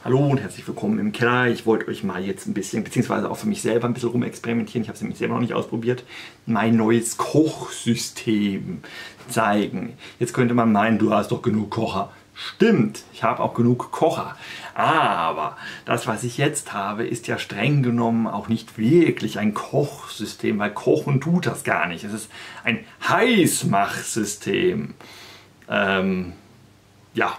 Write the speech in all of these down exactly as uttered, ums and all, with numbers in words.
Hallo und herzlich willkommen im Keller. Ich wollte euch mal jetzt ein bisschen, beziehungsweise auch für mich selber ein bisschen rumexperimentieren, ich habe es nämlich selber noch nicht ausprobiert, mein neues Kochsystem zeigen. Jetzt könnte man meinen, du hast doch genug Kocher. Stimmt, ich habe auch genug Kocher. Aber das, was ich jetzt habe, ist ja streng genommen auch nicht wirklich ein Kochsystem, weil kochen tut das gar nicht. Es ist ein Heißmachsystem. Ähm, ja.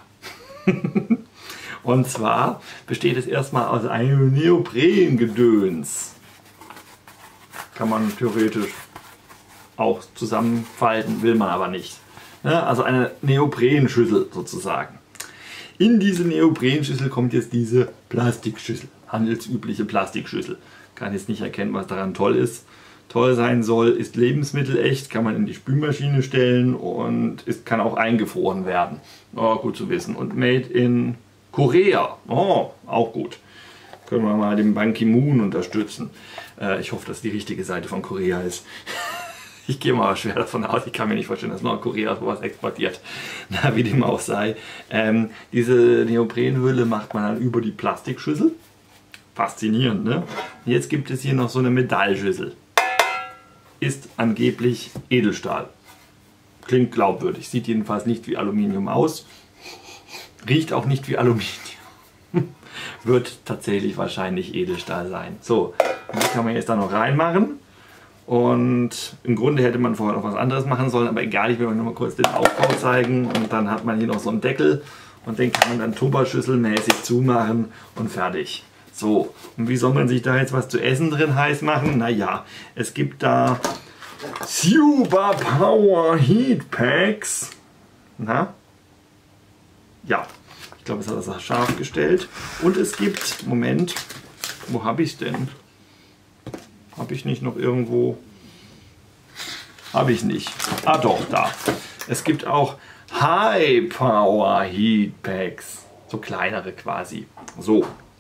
Und zwar besteht es erstmal aus einem Neoprengedöns. Kann man theoretisch auch zusammenfalten, will man aber nicht. Also eine Neoprenschüssel sozusagen. In diese Neoprenschüssel kommt jetzt diese Plastikschüssel, handelsübliche Plastikschüssel. Kann jetzt nicht erkennen, was daran toll ist. Toll sein soll, ist lebensmittelecht, kann man in die Spülmaschine stellen und ist, kann auch eingefroren werden. Oh, gut zu wissen. Und made in Korea. Oh, auch gut. Können wir mal den Ban Ki-moon unterstützen. Äh, ich hoffe, dass die richtige Seite von Korea ist. Ich gehe mal schwer davon aus, ich kann mir nicht vorstellen, dass Nordkorea sowas exportiert. Na, wie dem auch sei. Ähm, diese Neoprenhülle macht man dann über die Plastikschüssel. Faszinierend, ne? Und jetzt gibt es hier noch so eine Metallschüssel. Ist angeblich Edelstahl. Klingt glaubwürdig. Sieht jedenfalls nicht wie Aluminium aus. Riecht auch nicht wie Aluminium. Wird tatsächlich wahrscheinlich Edelstahl sein. So, das kann man jetzt da noch reinmachen. Und im Grunde hätte man vorher noch was anderes machen sollen, aber egal, ich will euch noch mal kurz den Aufbau zeigen. Und dann hat man hier noch so einen Deckel und den kann man dann tupperschüsselmäßig zumachen und fertig. So, und wie soll man sich da jetzt was zu essen drin heiß machen? Naja, es gibt da Super Power Heat Packs. Na? Ja, ich glaube, es hat das scharf gestellt. Und es gibt, Moment, wo habe ich es denn? Habe ich nicht noch irgendwo? Habe ich nicht. Ah doch, da. Es gibt auch High Power Heat Packs. So kleinere quasi. So.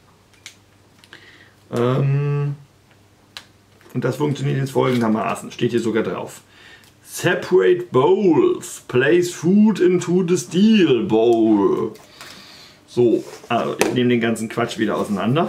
Ähm, und das funktioniert jetzt folgendermaßen. Steht hier sogar drauf. Separate bowls. Place food into the steel bowl. So, also ich nehme den ganzen Quatsch wieder auseinander.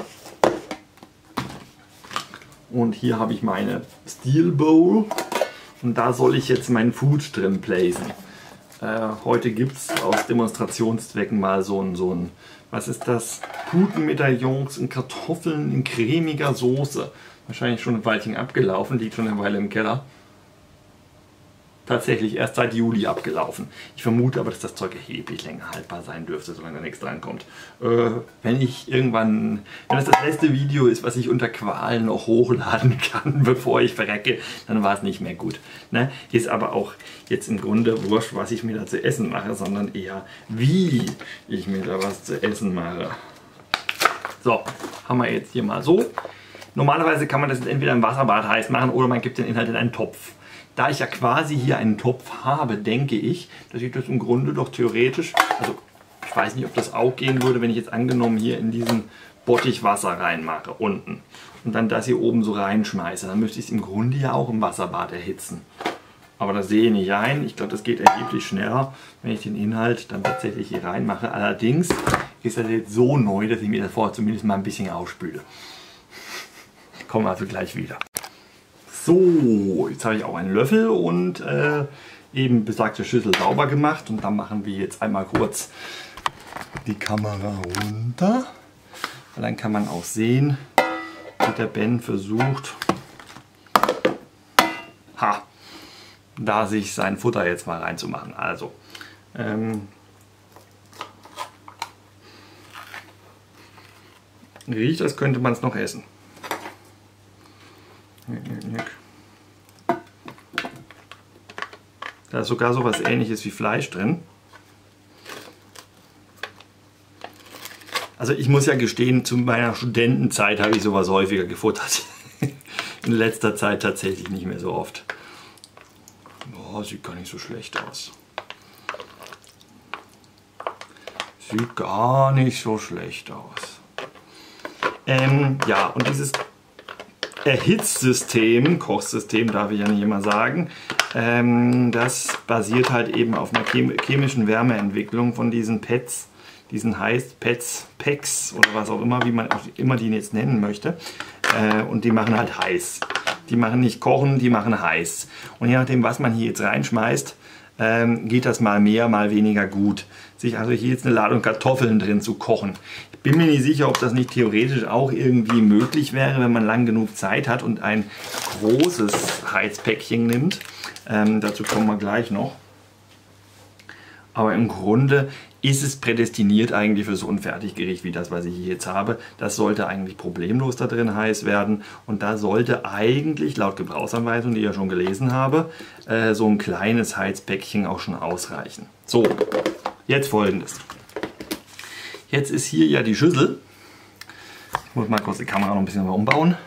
Und hier habe ich meine Steel Bowl. Und da soll ich jetzt meinen Food drin placen. Äh, heute gibt es aus Demonstrationszwecken mal so ein, so ein, was ist das? Putenmedaillons in Kartoffeln in cremiger Soße. Wahrscheinlich schon ein Weilchen abgelaufen, liegt schon eine Weile im Keller. Tatsächlich erst seit Juli abgelaufen. Ich vermute aber, dass das Zeug erheblich länger haltbar sein dürfte, solange da nichts drankommt. Äh, wenn ich irgendwann, wenn das das letzte Video ist, was ich unter Qualen noch hochladen kann, bevor ich verrecke, dann war es nicht mehr gut. Ne? Ist aber auch jetzt im Grunde wurscht, was ich mir da zu essen mache, sondern eher, wie ich mir da was zu essen mache. So, haben wir jetzt hier mal so. Normalerweise kann man das jetzt entweder im Wasserbad heiß machen oder man gibt den Inhalt in einen Topf. Da ich ja quasi hier einen Topf habe, denke ich, dass ich das im Grunde doch theoretisch, also ich weiß nicht, ob das auch gehen würde, wenn ich jetzt angenommen hier in diesen Bottich Wasser reinmache, unten, und dann das hier oben so reinschmeiße, dann müsste ich es im Grunde ja auch im Wasserbad erhitzen. Aber das sehe ich nicht ein. Ich glaube, das geht erheblich schneller, wenn ich den Inhalt dann tatsächlich hier reinmache. Allerdings ist das jetzt so neu, dass ich mir das vorher zumindest mal ein bisschen ausspüle. Ich komme also gleich wieder. So, jetzt habe ich auch einen Löffel und äh, eben besagte Schüssel sauber gemacht. Und dann machen wir jetzt einmal kurz die Kamera runter. Und dann kann man auch sehen, wie der Ben versucht, ha, da sich sein Futter jetzt mal reinzumachen. Also, ähm, riecht, als könnte man es noch essen. Da ist sogar so was Ähnliches wie Fleisch drin. Also ich muss ja gestehen, zu meiner Studentenzeit habe ich sowas häufiger gefuttert. In letzter Zeit tatsächlich nicht mehr so oft. Oh, sieht gar nicht so schlecht aus. Sieht gar nicht so schlecht aus. Ähm, ja, und dieses Erhitzsystem, Kochsystem darf ich ja nicht immer sagen, ähm, das basiert halt eben auf einer chemischen Wärmeentwicklung von diesen Pads, diesen Heißpets, Packs oder was auch immer, wie man auch immer die jetzt nennen möchte. Äh, und die machen halt heiß. Die machen nicht kochen, die machen heiß. Und je nachdem, was man hier jetzt reinschmeißt, ähm, geht das mal mehr, mal weniger gut. Sich also hier jetzt eine Ladung Kartoffeln drin zu kochen. Ich bin mir nicht sicher, ob das nicht theoretisch auch irgendwie möglich wäre, wenn man lang genug Zeit hat und ein großes Heizpäckchen nimmt. Ähm, dazu kommen wir gleich noch. Aber im Grunde ist es prädestiniert eigentlich für so ein Fertiggericht wie das, was ich hier jetzt habe. Das sollte eigentlich problemlos da drin heiß werden. Und da sollte eigentlich, laut Gebrauchsanweisung, die ich ja schon gelesen habe, äh, so ein kleines Heizpäckchen auch schon ausreichen. So, jetzt Folgendes. Jetzt ist hier ja die Schüssel. Ich muss mal kurz die Kamera noch ein bisschen umbauen.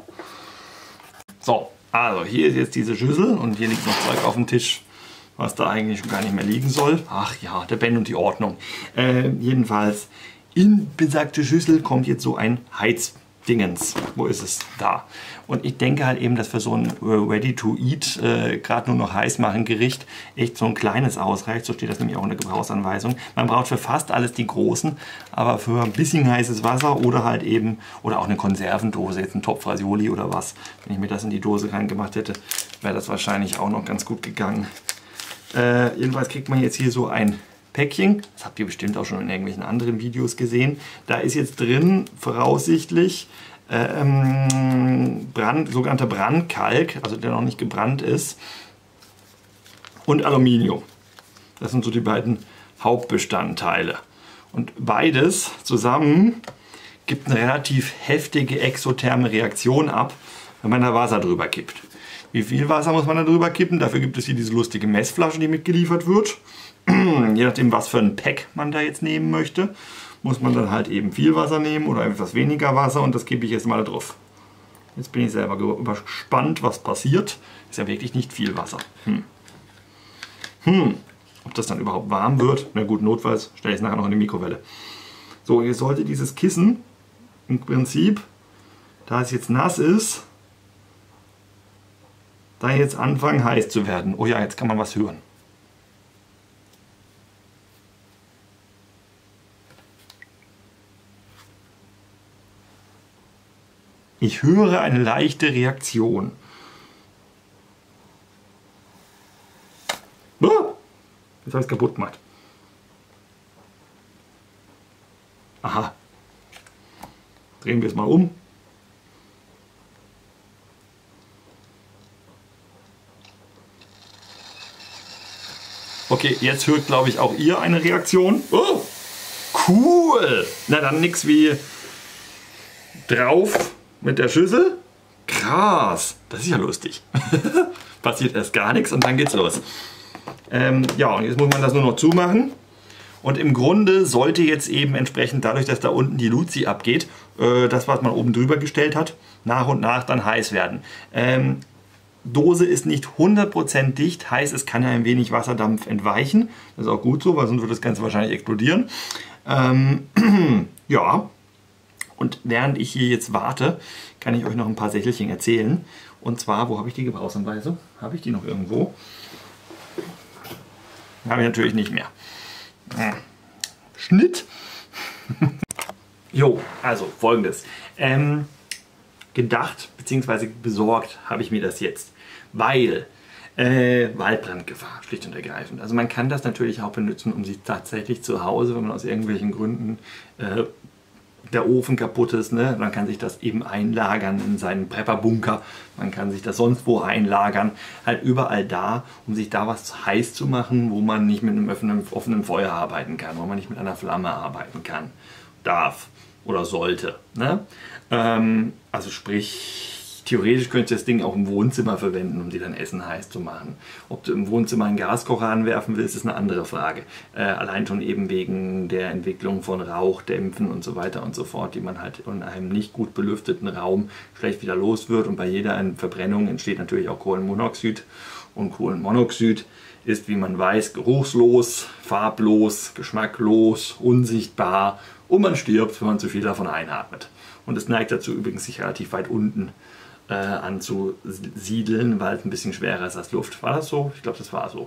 So, also hier ist jetzt diese Schüssel und hier liegt noch Zeug auf dem Tisch, was da eigentlich schon gar nicht mehr liegen soll. Ach ja, der Ben und die Ordnung. Äh, jedenfalls, in besagte Schüssel kommt jetzt so ein Heizdingens. Wo ist es? Da. Und ich denke halt eben, dass für so ein Ready-to-Eat, äh, gerade nur noch heiß machen Gericht, echt so ein kleines ausreicht. So steht das nämlich auch in der Gebrauchsanweisung. Man braucht für fast alles die großen, aber für ein bisschen heißes Wasser oder halt eben, oder auch eine Konservendose, jetzt ein Topf Rasioli oder was. Wenn ich mir das in die Dose reingemacht hätte, wäre das wahrscheinlich auch noch ganz gut gegangen. Äh, jedenfalls kriegt man jetzt hier so ein Päckchen. Das habt ihr bestimmt auch schon in irgendwelchen anderen Videos gesehen. Da ist jetzt drin voraussichtlich ähm, Brand, sogenannter Brandkalk, also der noch nicht gebrannt ist, und Aluminium. Das sind so die beiden Hauptbestandteile. Und beides zusammen gibt eine relativ heftige exotherme Reaktion ab, wenn man da Wasser drüber kippt. Wie viel Wasser muss man da drüber kippen? Dafür gibt es hier diese lustige Messflasche, die mitgeliefert wird. Je nachdem, was für ein Pack man da jetzt nehmen möchte, muss man dann halt eben viel Wasser nehmen oder etwas weniger Wasser, und das gebe ich jetzt mal drauf. Jetzt bin ich selber gespannt, was passiert. Ist ja wirklich nicht viel Wasser. Hm. Hm. Ob das dann überhaupt warm wird? Na gut, notfalls stelle ich es nachher noch in die Mikrowelle. So, jetzt sollte dieses Kissen im Prinzip, da es jetzt nass ist, da jetzt anfangen heiß zu werden. Oh ja, jetzt kann man was hören. Ich höre eine leichte Reaktion. Ah, jetzt habe ich es kaputt gemacht. Aha. Drehen wir es mal um. Okay, jetzt hört, glaube ich, auch ihr eine Reaktion. Oh, cool! Na dann nix wie drauf mit der Schüssel. Krass, das ist ja lustig. Passiert erst gar nichts und dann geht's los. Ähm, ja, und jetzt muss man das nur noch zumachen. Und im Grunde sollte jetzt eben entsprechend, dadurch, dass da unten die Luzi abgeht, äh, das, was man oben drüber gestellt hat, nach und nach dann heiß werden. Ähm, Dose ist nicht hundert Prozent dicht, heißt, es kann ja ein wenig Wasserdampf entweichen. Das ist auch gut so, weil sonst wird das Ganze wahrscheinlich explodieren. Ähm, ja, und während ich hier jetzt warte, kann ich euch noch ein paar Sächelchen erzählen. Und zwar, wo habe ich die Gebrauchsanweisung? Habe ich die noch irgendwo? Habe ich natürlich nicht mehr. Schnitt. Jo, also folgendes. Ähm, gedacht bzw. besorgt habe ich mir das jetzt, weil äh, Waldbrandgefahr, schlicht und ergreifend. Also man kann das natürlich auch benutzen, um sich tatsächlich zu Hause, wenn man aus irgendwelchen Gründen äh, der Ofen kaputt ist, ne? Man kann sich das eben einlagern in seinen Prepperbunker, man kann sich das sonst wo einlagern, halt überall da, um sich da was heiß zu machen, wo man nicht mit einem offenen, offenen Feuer arbeiten kann, wo man nicht mit einer Flamme arbeiten kann, darf oder sollte. Ne? Ähm, also sprich, theoretisch könntest du das Ding auch im Wohnzimmer verwenden, um dir dann Essen heiß zu machen. Ob du im Wohnzimmer einen Gaskocher anwerfen willst, ist eine andere Frage. Äh, allein schon eben wegen der Entwicklung von Rauchdämpfen und so weiter und so fort, die man halt in einem nicht gut belüfteten Raum schlecht wieder los wird. Und bei jeder Verbrennung entsteht natürlich auch Kohlenmonoxid. Und Kohlenmonoxid ist, wie man weiß, geruchslos, farblos, geschmacklos, unsichtbar und man stirbt, wenn man zu viel davon einatmet. Und es neigt dazu übrigens, sich relativ weit unten äh, anzusiedeln, weil es ein bisschen schwerer ist als Luft. War das so? Ich glaube, das war so.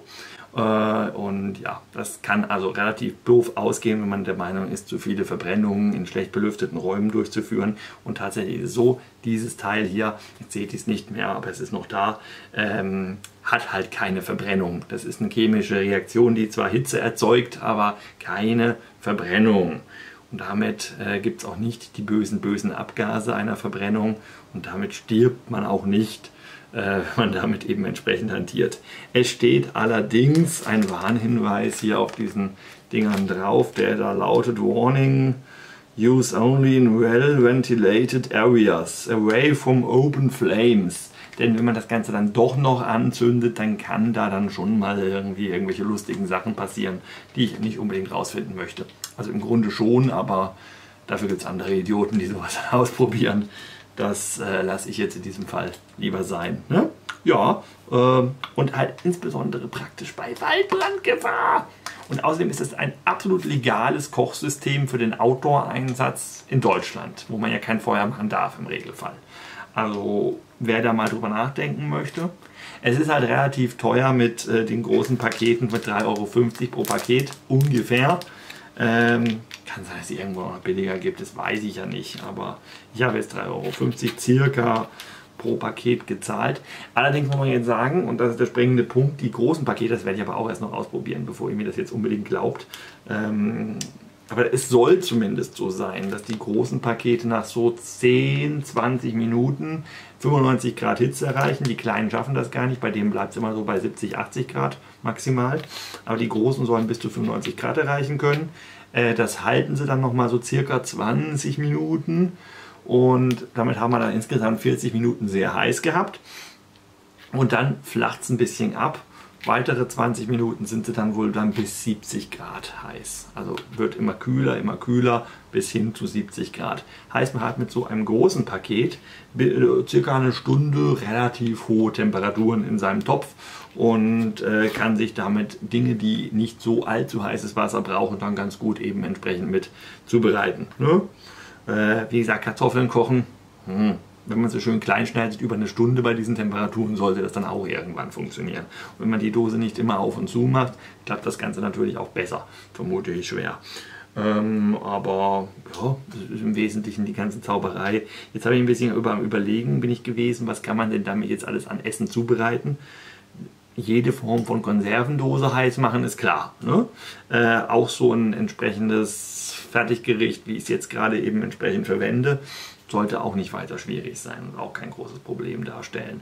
Und ja, das kann also relativ doof ausgehen, wenn man der Meinung ist, zu viele Verbrennungen in schlecht belüfteten Räumen durchzuführen. Und tatsächlich ist es so, dieses Teil hier, jetzt seht ihr es nicht mehr, aber es ist noch da, ähm, hat halt keine Verbrennung. Das ist eine chemische Reaktion, die zwar Hitze erzeugt, aber keine Verbrennung. Und damit äh, gibt es auch nicht die bösen, bösen Abgase einer Verbrennung. Und damit stirbt man auch nicht, wenn man damit eben entsprechend hantiert. Es steht allerdings ein Warnhinweis hier auf diesen Dingern drauf, der da lautet: Warning, use only in well ventilated areas, away from open flames. Denn wenn man das Ganze dann doch noch anzündet, dann kann da dann schon mal irgendwie irgendwelche lustigen Sachen passieren, die ich nicht unbedingt rausfinden möchte. Also im Grunde schon, aber dafür gibt es andere Idioten, die sowas ausprobieren. Das äh, lasse ich jetzt in diesem Fall lieber sein. Ne? Ja, äh, und halt insbesondere praktisch bei Waldbrandgefahr. Und außerdem ist es ein absolut legales Kochsystem für den Outdoor-Einsatz in Deutschland, wo man ja kein Feuer machen darf im Regelfall. Also wer da mal drüber nachdenken möchte. Es ist halt relativ teuer mit äh, den großen Paketen mit drei Euro fünfzig pro Paket ungefähr. Ähm, kann sein, dass es irgendwo noch billiger gibt, das weiß ich ja nicht, aber ich habe jetzt drei Euro fünfzig circa pro Paket gezahlt. Allerdings muss man jetzt sagen, und das ist der springende Punkt, die großen Pakete, das werde ich aber auch erst noch ausprobieren, bevor ihr mir das jetzt unbedingt glaubt. Ähm, aber es soll zumindest so sein, dass die großen Pakete nach so zehn, zwanzig Minuten fünfundneunzig Grad Hitze erreichen. Die kleinen schaffen das gar nicht, bei denen bleibt es immer so bei siebzig, achtzig Grad maximal. Aber die großen sollen bis zu fünfundneunzig Grad erreichen können. Äh, das halten sie dann nochmal so circa zwanzig Minuten. Und damit haben wir dann insgesamt vierzig Minuten sehr heiß gehabt. Und dann flacht es ein bisschen ab. Weitere zwanzig Minuten sind sie dann wohl dann bis siebzig Grad heiß. Also wird immer kühler, immer kühler bis hin zu siebzig Grad. Heißt, man hat mit so einem großen Paket circa eine Stunde relativ hohe Temperaturen in seinem Topf und äh, kann sich damit Dinge, die nicht so allzu heißes Wasser brauchen, dann ganz gut eben entsprechend mit zubereiten. Ne? Äh, wie gesagt, Kartoffeln kochen. Hm. Wenn man so schön klein schneidet, über eine Stunde bei diesen Temperaturen sollte das dann auch irgendwann funktionieren. Und wenn man die Dose nicht immer auf und zu macht, klappt das Ganze natürlich auch besser, vermute ich schwer. Ähm, aber ja, das ist im Wesentlichen die ganze Zauberei. Jetzt habe ich ein bisschen über, überlegen, bin ich gewesen, was kann man denn damit jetzt alles an Essen zubereiten. Jede Form von Konservendose heiß machen ist klar. Ne? Äh, auch so ein entsprechendes Fertiggericht, wie ich es jetzt gerade eben entsprechend verwende, sollte auch nicht weiter schwierig sein und auch kein großes Problem darstellen.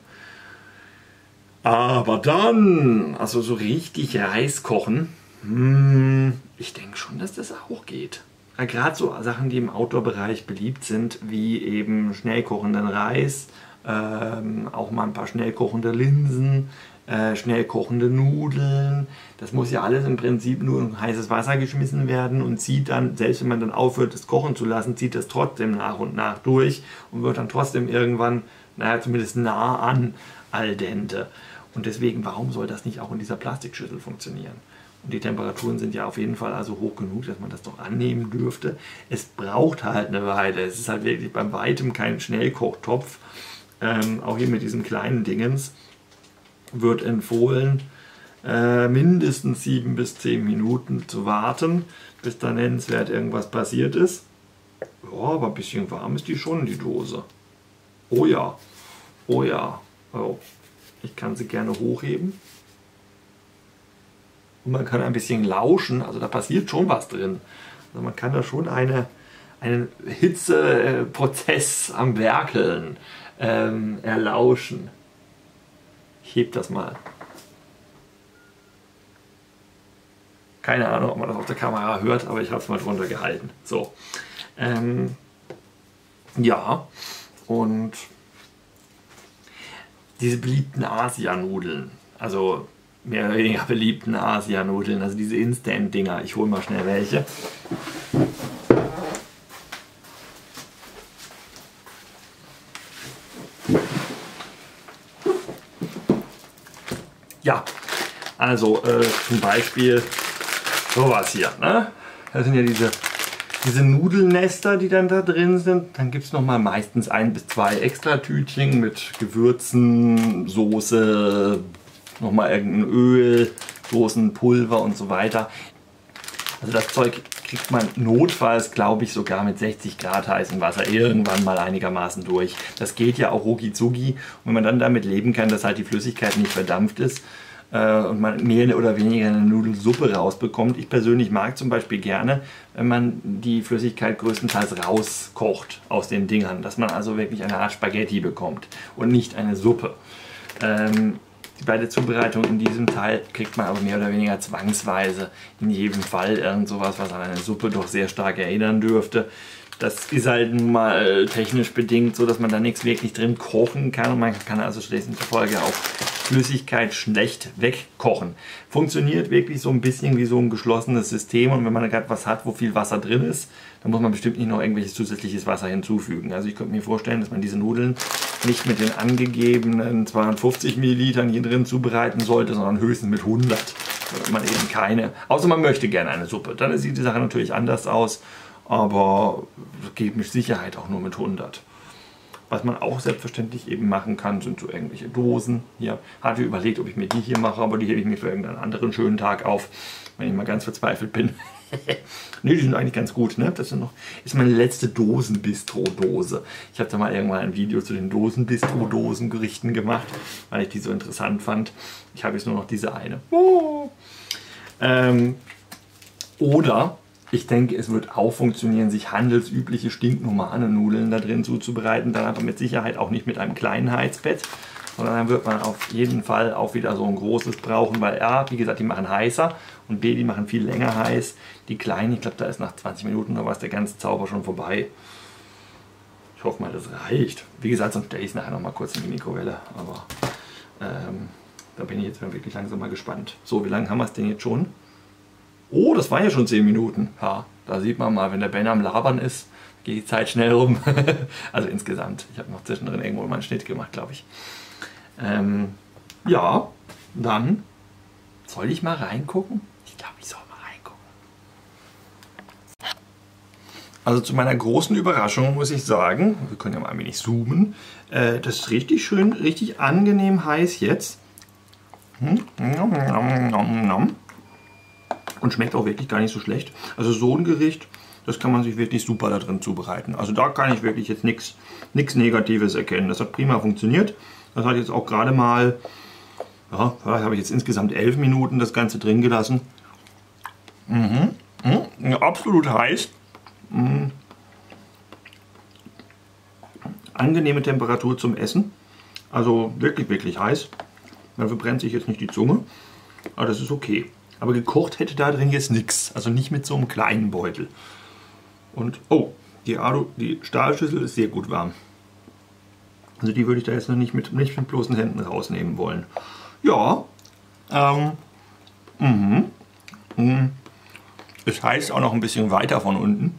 Aber dann, also so richtig Reis kochen, hm, ich denke schon, dass das auch geht. Ja, gerade so Sachen, die im Outdoor-Bereich beliebt sind, wie eben schnell kochenden Reis, ähm, auch mal ein paar schnell kochende Linsen, äh, schnell kochende Nudeln. Das muss ja alles im Prinzip nur in heißes Wasser geschmissen werden und zieht dann, selbst wenn man dann aufhört, das kochen zu lassen, zieht das trotzdem nach und nach durch und wird dann trotzdem irgendwann, naja, zumindest nah an al dente. Und deswegen, warum soll das nicht auch in dieser Plastikschüssel funktionieren? Und die Temperaturen sind ja auf jeden Fall also hoch genug, dass man das doch annehmen dürfte. Es braucht halt eine Weile. Es ist halt wirklich beim Weitem kein Schnellkochtopf. Ähm, auch hier mit diesen kleinen Dingens wird empfohlen, äh, mindestens sieben bis zehn Minuten zu warten, bis da nennenswert irgendwas passiert ist. Ja, aber ein bisschen warm ist die schon, die Dose. Oh ja, oh ja. Oh. Ich kann sie gerne hochheben. Und man kann ein bisschen lauschen, also da passiert schon was drin. Also man kann da schon eine, einen Hitzeprozess am Werkeln ähm, erlauschen. Ich heb das mal. Keine Ahnung, ob man das auf der Kamera hört, aber ich habe es mal drunter gehalten. So. Ähm, ja, und diese beliebten Asianudeln, also mehr oder weniger beliebten Asianudeln, also diese Instant-Dinger. Ich hole mal schnell welche. Ja, also äh, zum Beispiel sowas hier. Ne? Das sind ja diese, diese Nudelnester, die dann da drin sind. Dann gibt es nochmal meistens ein bis zwei extra Tütchen mit Gewürzen, Soße, nochmal irgendein Öl, Dosenpulver und so weiter. Also das Zeug kriegt man notfalls, glaube ich, sogar mit sechzig Grad heißem Wasser irgendwann mal einigermaßen durch. Das geht ja auch rucki zucki. Und wenn man dann damit leben kann, dass halt die Flüssigkeit nicht verdampft ist äh, und man mehr oder weniger eine Nudelsuppe rausbekommt. Ich persönlich mag zum Beispiel gerne, wenn man die Flüssigkeit größtenteils rauskocht aus den Dingern. Dass man also wirklich eine Art Spaghetti bekommt und nicht eine Suppe. Ähm, Bei der Zubereitung in diesem Teil kriegt man aber mehr oder weniger zwangsweise in jedem Fall irgend sowas, was an eine Suppe doch sehr stark erinnern dürfte. Das ist halt nun mal technisch bedingt so, dass man da nichts wirklich drin kochen kann und man kann also demzufolge auch Flüssigkeit schlecht wegkochen. Funktioniert wirklich so ein bisschen wie so ein geschlossenes System und wenn man gerade was hat, wo viel Wasser drin ist, dann muss man bestimmt nicht noch irgendwelches zusätzliches Wasser hinzufügen. Also ich könnte mir vorstellen, dass man diese Nudeln nicht mit den angegebenen zweihundertfünfzig Millilitern hier drin zubereiten sollte, sondern höchstens mit hundert. Wenn man eben keine, außer man möchte gerne eine Suppe. Dann sieht die Sache natürlich anders aus, aber geht mit Sicherheit auch nur mit hundert. Was man auch selbstverständlich eben machen kann, sind so irgendwelche Dosen. Hier hatte ich überlegt, ob ich mir die hier mache, aber die hebe ich mir für irgendeinen anderen schönen Tag auf, wenn ich mal ganz verzweifelt bin. Ne, die sind eigentlich ganz gut. Ne? Das ist, noch, ist meine letzte Dosenbistro-Dose. Ich habe da mal irgendwann ein Video zu den Dosenbistro-Dosen-Gerichten gemacht, weil ich die so interessant fand. Ich habe jetzt nur noch diese eine. Oh. Ähm, oder ich denke, es wird auch funktionieren, sich handelsübliche stinknormale Nudeln da drin zuzubereiten. Dann aber mit Sicherheit auch nicht mit einem kleinen Heizbett, sondern dann wird man auf jeden Fall auch wieder so ein großes brauchen, weil A, wie gesagt, die machen heißer und B, die machen viel länger heiß. Die kleinen, ich glaube, da ist nach zwanzig Minuten oder was der ganze Zauber schon vorbei. Ich hoffe mal, das reicht. Wie gesagt, sonst stelle ich es nachher noch mal kurz in die Mikrowelle. Aber ähm, da bin ich jetzt wirklich langsam mal gespannt. So, wie lange haben wir es denn jetzt schon? Oh, das waren ja schon zehn Minuten. Ja, da sieht man mal, wenn der Ben am Labern ist, geht die Zeit schnell rum. Also insgesamt. Ich habe noch zwischendrin irgendwo mal einen Schnitt gemacht, glaube ich. Ähm, ja, dann soll ich mal reingucken? Ich glaube, ich soll mal reingucken. Also zu meiner großen Überraschung muss ich sagen, wir können ja mal ein wenig zoomen, äh, das ist richtig schön, richtig angenehm heiß jetzt. Hm? Und schmeckt auch wirklich gar nicht so schlecht. Also so ein Gericht, das kann man sich wirklich super da drin zubereiten. Also da kann ich wirklich jetzt nichts Negatives erkennen. Das hat prima funktioniert. Das hat jetzt auch gerade mal, ja, habe ich jetzt insgesamt elf Minuten das Ganze drin gelassen. Mhm. Mhm. Absolut heiß. Mhm. Angenehme Temperatur zum Essen. Also wirklich, wirklich heiß. Dafür brennt sich jetzt nicht die Zunge. Aber das ist okay. Aber gekocht hätte da drin jetzt nichts. Also nicht mit so einem kleinen Beutel. Und, oh, die, Alu, die Stahlschüssel ist sehr gut warm. Also die würde ich da jetzt noch nicht mit, nicht mit bloßen Händen rausnehmen wollen. Ja, ähm, mhm, mhm. Es heißt auch noch ein bisschen weiter von unten.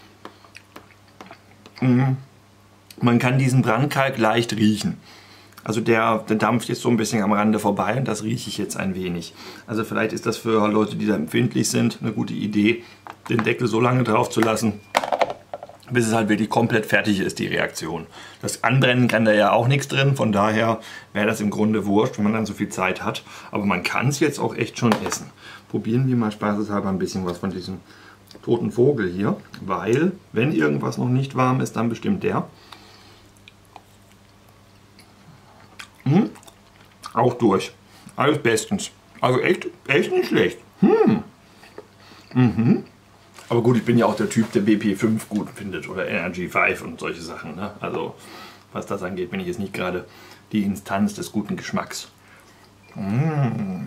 Mhm. Man kann diesen Brandkalk leicht riechen. Also der, der dampft jetzt so ein bisschen am Rande vorbei und das rieche ich jetzt ein wenig. Also vielleicht ist das für Leute, die da empfindlich sind, eine gute Idee, den Deckel so lange drauf zu lassen, bis es halt wirklich komplett fertig ist, die Reaktion. Das Anbrennen kann da ja auch nichts drin, von daher wäre das im Grunde wurscht, wenn man dann so viel Zeit hat. Aber man kann es jetzt auch echt schon essen. Probieren wir mal spaßeshalber ein bisschen was von diesem toten Vogel hier, weil, wenn irgendwas noch nicht warm ist, dann bestimmt der. Hm? Auch durch. Alles bestens. Also echt, echt nicht schlecht. Hm. Mhm. Aber gut, ich bin ja auch der Typ, der B P fünf gut findet oder Energy fünf und solche Sachen. Ne? Also was das angeht, bin ich jetzt nicht gerade die Instanz des guten Geschmacks. Mmh.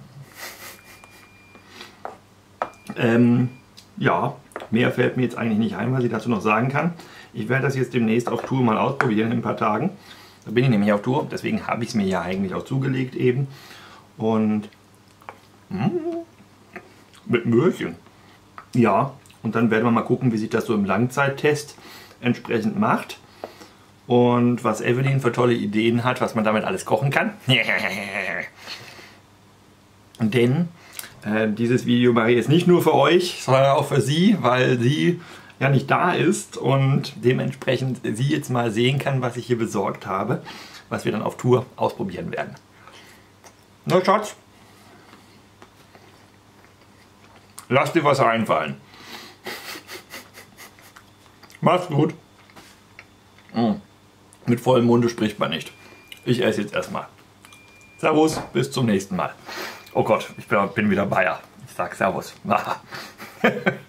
Ähm, ja, mehr fällt mir jetzt eigentlich nicht ein, was ich dazu noch sagen kann. Ich werde das jetzt demnächst auf Tour mal ausprobieren in ein paar Tagen. Da bin ich nämlich auf Tour, deswegen habe ich es mir ja eigentlich auch zugelegt eben. Und mh, mit Möhrchen. Ja, und dann werden wir mal gucken, wie sich das so im Langzeittest entsprechend macht. Und was Evelyn für tolle Ideen hat, was man damit alles kochen kann. Denn äh, dieses Video mache ich jetzt nicht nur für euch, sondern auch für sie, weil sie ja nicht da ist und dementsprechend sie jetzt mal sehen kann, was ich hier besorgt habe, was wir dann auf Tour ausprobieren werden. Na Schatz? Lass dir was einfallen. Mach's gut. Mm. Mit vollem Munde spricht man nicht. Ich esse jetzt erstmal. Servus, bis zum nächsten Mal. Oh Gott, ich bin wieder Bayer. Ich sag Servus.